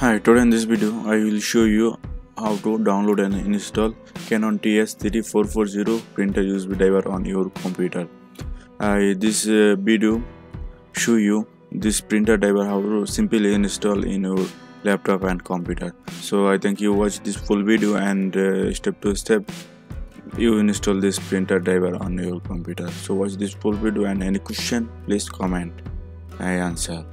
Hi, today in this video I will show you how to download and install Canon TS3440 printer USB driver on your computer. This video show you this printer driver how to simply install in your laptop and computer. So I think you watch this full video and step to step you install this printer driver on your computer. So watch this full video and any question please comment. I answer.